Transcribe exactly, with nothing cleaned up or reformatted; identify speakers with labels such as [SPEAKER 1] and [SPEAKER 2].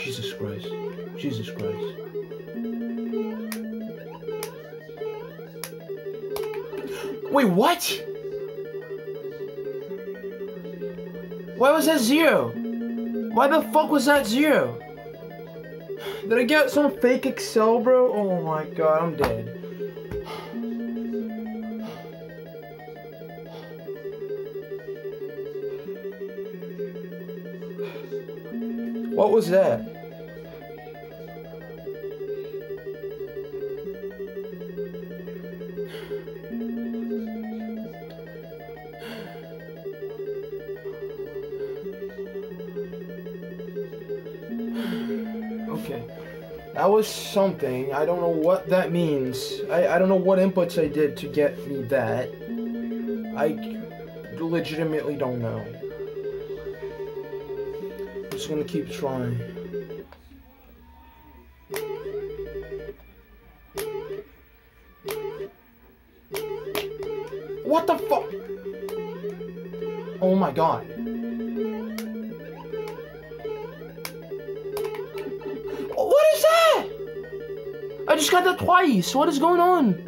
[SPEAKER 1] Jesus Christ. Jesus Christ. Wait, what? Why was that zero? Why the fuck was that zero? Did I get some fake Excel, bro? Oh my god, I'm dead. What was that? Okay. That was something. I don't know what that means. I, I don't know what inputs I did to get me that. I legitimately don't know. I'm just gonna keep trying. What the fuck? Oh my god. What is that? I just got that twice. What is going on?